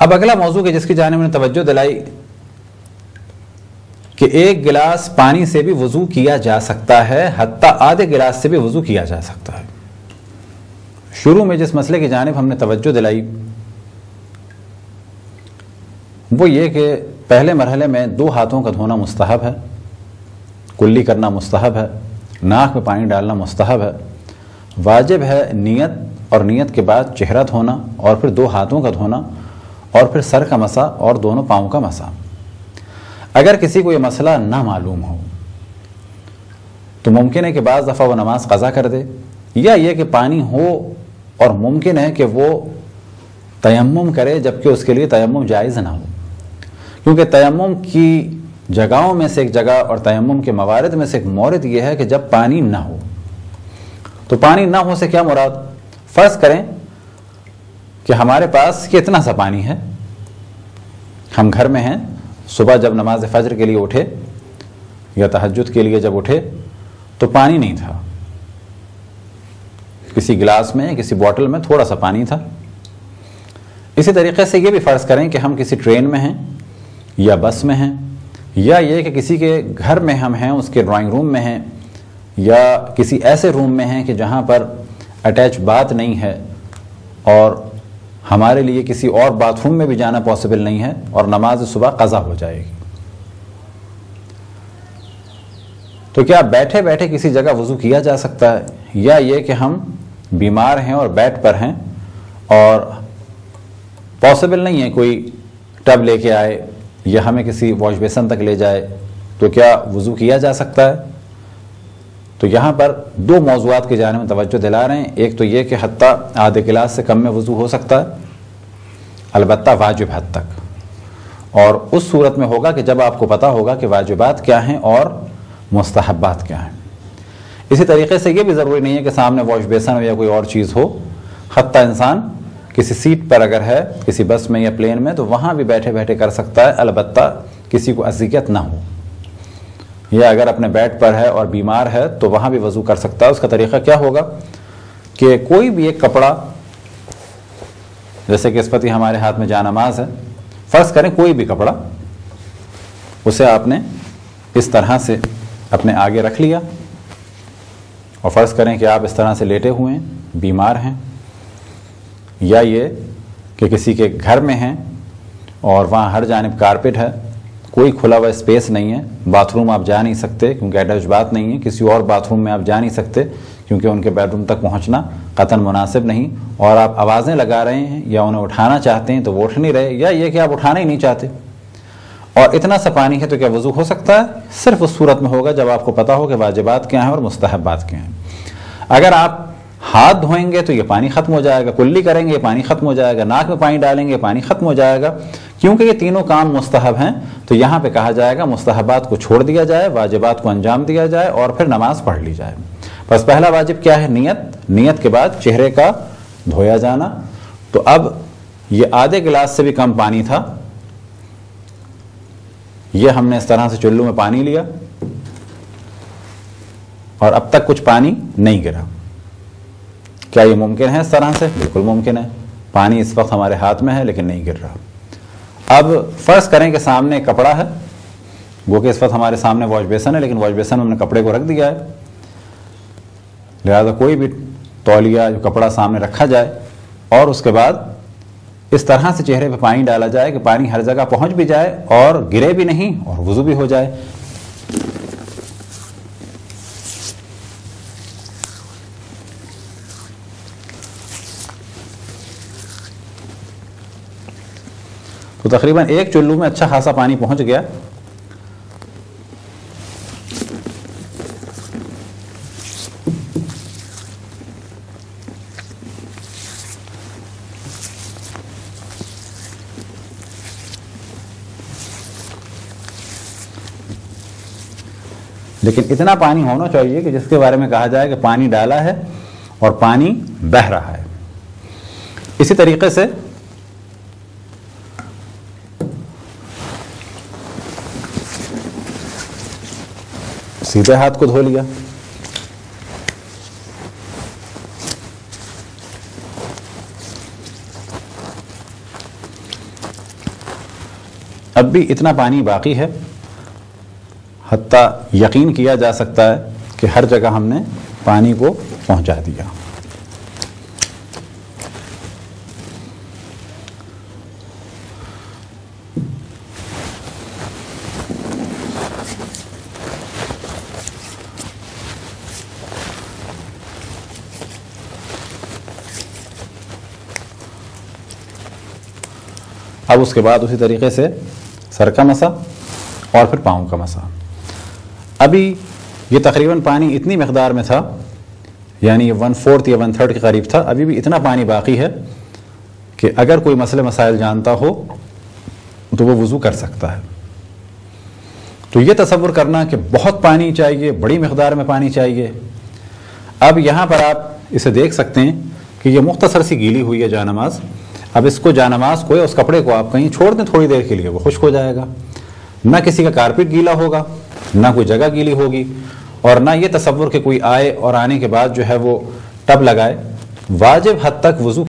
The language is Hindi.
अब अगला मौजू के जिसकी जानिब मैंने तवज्जो दिलाई कि एक गिलास पानी से भी वजू किया जा सकता है, हत्ता आधे गिलास से भी वजू किया जा सकता है। शुरू में जिस मसले की जानिब हमने तवज्जो दिलाई वो ये कि पहले मरहले में 2 हाथों का धोना मुस्तहब है, कुल्ली करना मुस्तहब है, नाक में पानी डालना मुस्तहब है, वाजिब है नियत, और नियत के बाद चेहरा धोना, और फिर 2 हाथों का धोना, और फिर सर का मसा और दोनों पाँव का मसा। अगर किसी को ये मसला ना मालूम हो तो मुमकिन है कि बाज़ दफ़ा वो नमाज क़ज़ा कर दे, या ये कि पानी हो और मुमकिन है कि वो तयम्मुम करे जबकि उसके लिए तयम्मुम जायज़ ना हो, क्योंकि तयम्मुम की जगहों में से एक जगह और तयम्मुम के मवारिद में से एक मौरिद ये है कि जब पानी ना हो। तो पानी ना हो से क्या मुराद? फ़र्ज़ करें कि हमारे पास कितना सा पानी है, हम घर में हैं, सुबह जब नमाज फजर के लिए उठे या तहज्जुद के लिए जब उठे तो पानी नहीं था, किसी गिलास में किसी बोतल में थोड़ा सा पानी था। इसी तरीके से ये भी फ़र्ज़ करें कि हम किसी ट्रेन में हैं या बस में हैं, या ये कि किसी के घर में हम हैं, उसके ड्राइंग रूम में हैं, या किसी ऐसे रूम में हैं कि जहाँ पर अटैच बाथ नहीं है और हमारे लिए किसी और बाथरूम में भी जाना पॉसिबल नहीं है और नमाज सुबह क़ज़ा हो जाएगी। तो क्या बैठे बैठे किसी जगह वज़ू किया जा सकता है, या ये कि हम बीमार हैं और बेड पर हैं और पॉसिबल नहीं है कोई टब लेके आए या हमें किसी वॉश बेसन तक ले जाए, तो क्या वज़ू किया जा सकता है? तो यहाँ पर 2 मौज़ूआत की जानिब में तवज्जो दिला रहे हैं। एक तो ये कि हत्ता आधे गिलास से कम में वज़ू हो सकता है, अलबत्ता वाजिब हद तक, और उस सूरत में होगा कि जब आपको पता होगा कि वाजिबात क्या हैं और मुस्तहब्बात क्या हैं। इसी तरीके से ये भी ज़रूरी नहीं है कि सामने वॉश बेसन या कोई और चीज़ हो, हत्ता इंसान किसी सीट पर अगर है किसी बस में या प्लेन में तो वहाँ भी बैठे बैठे कर सकता है, अलबत्ता किसी को अज़ियत ना हो। या अगर अपने बेड पर है और बीमार है तो वहाँ भी वज़ू कर सकता है। उसका तरीक़ा क्या होगा कि कोई भी एक कपड़ा, जैसे कि इस वक्त हमारे हाथ में जानमाज है, फ़र्ज़ करें कोई भी कपड़ा, उसे आपने इस तरह से अपने आगे रख लिया, और फ़र्ज़ करें कि आप इस तरह से लेटे हुए हैं, बीमार हैं, या ये कि किसी के घर में हैं और वहाँ हर जानिब कारपेट है, कोई खुला हुआ स्पेस नहीं है, बाथरूम आप जा नहीं सकते क्योंकि अटैच बात नहीं है, किसी और बाथरूम में आप जा नहीं सकते क्योंकि उनके बेडरूम तक पहुँचना कतन मुनासिब नहीं, और आप आवाज़ें लगा रहे हैं या उन्हें उठाना चाहते हैं तो वो उठ नहीं रहे, या ये कि आप उठाना ही नहीं चाहते, और इतना सा पानी है, तो क्या वज़ू हो सकता है? सिर्फ उस सूरत में होगा जब आपको पता हो कि वाजिबात क्या हैं और मुस्तहब्बात क्या हैं। अगर आप हाथ धोएंगे तो ये पानी ख़त्म हो जाएगा, कुल्ली करेंगे ये पानी ख़त्म हो जाएगा, नाक में पानी डालेंगे पानी ख़त्म हो जाएगा, क्योंकि ये तीनों काम मुस्तहब हैं। तो यहाँ पे कहा जाएगा मुस्तहबात को छोड़ दिया जाए, वाजिबात को अंजाम दिया जाए और फिर नमाज पढ़ ली जाए। बस पहला वाजिब क्या है? नियत। नियत के बाद चेहरे का धोया जाना। तो अब ये आधे गिलास से भी कम पानी था, ये हमने इस तरह से चुल्लू में पानी लिया और अब तक कुछ पानी नहीं गिरा। क्या ये मुमकिन है इस तरह से? बिल्कुल मुमकिन है। पानी इस वक्त हमारे हाथ में है लेकिन नहीं गिर रहा। अब फ़र्ज़ करें कि सामने एक कपड़ा है, वो कि इस वक्त हमारे सामने वॉश बेसन है, लेकिन वॉश बेसन में हमने कपड़े को रख दिया है, लिहाजा कोई भी तौलिया जो कपड़ा सामने रखा जाए और उसके बाद इस तरह से चेहरे पे पानी डाला जाए कि पानी हर जगह पहुंच भी जाए और गिरे भी नहीं और वुज़ू भी हो जाए। तो तकरीबन एक चुल्लू में अच्छा खासा पानी पहुंच गया। लेकिन इतना पानी होना चाहिए कि जिसके बारे में कहा जाए कि पानी डाला है और पानी बह रहा है। इसी तरीके से सीधे हाथ को धो लिया, अब भी इतना पानी बाकी है, हत्ता यकीन किया जा सकता है कि हर जगह हमने पानी को पहुंचा दिया। अब उसके बाद उसी तरीके से सर का मसा और फिर पाँव का मसा। अभी ये तकरीबन पानी इतनी मकदार में था, यानी ये 1/4 या 1/3 के करीब था। अभी भी इतना पानी बाकी है कि अगर कोई मसले मसाइल जानता हो तो वो वज़ू कर सकता है। तो ये तसव्वुर करना कि बहुत पानी चाहिए, बड़ी मकदार में पानी चाहिए। अब यहाँ पर आप इसे देख सकते हैं कि ये मुख्तसर सी गीली हुई है जानमाज। अब इसको जानमाज को या उस कपड़े को आप कहीं छोड़ दें थोड़ी देर के लिए, वो खुश्क हो जाएगा। ना किसी का कारपेट गीला होगा, ना कोई जगह गीली होगी, और ना ये तसव्वुर कि कोई आए और आने के बाद जो है वो टब लगाए। वाजिब हद तक वज़ू